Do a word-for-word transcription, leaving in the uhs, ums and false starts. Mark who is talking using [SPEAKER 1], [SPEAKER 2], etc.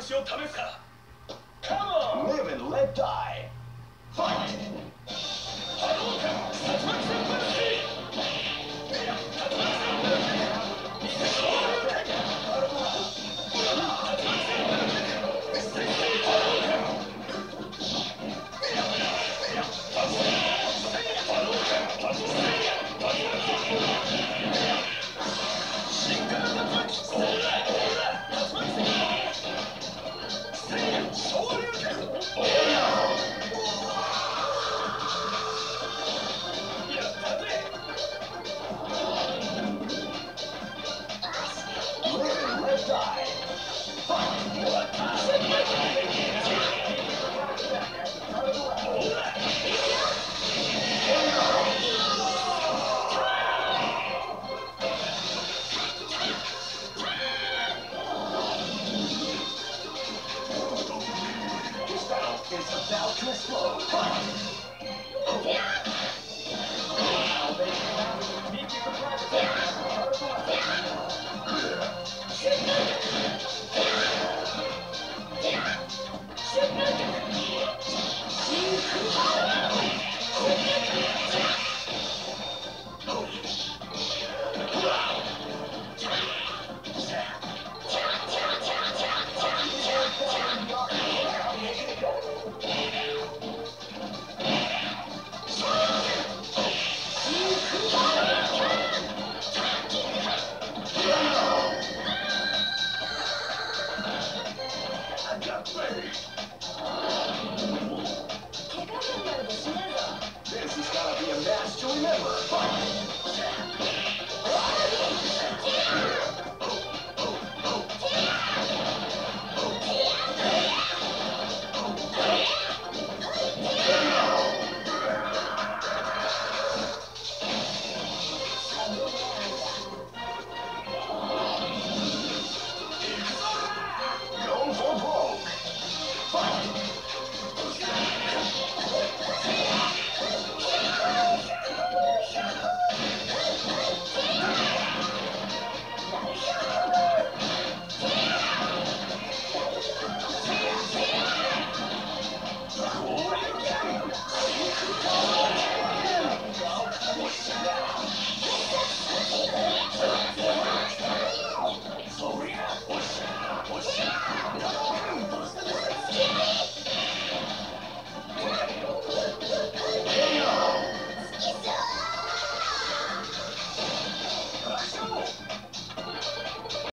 [SPEAKER 1] 拳を試すか。
[SPEAKER 2] Come on! Live and let die! Fight!
[SPEAKER 1] 波動拳竜巻旋風式。いや竜巻旋風式。昇竜拳。竜巻旋風式。水星波動拳。いやいや竜巻旋波動拳。竜巻旋竜巻旋進化の竜巻。ほらほら竜巻旋。昇竜拳。やったぜ。
[SPEAKER 2] Live and let die!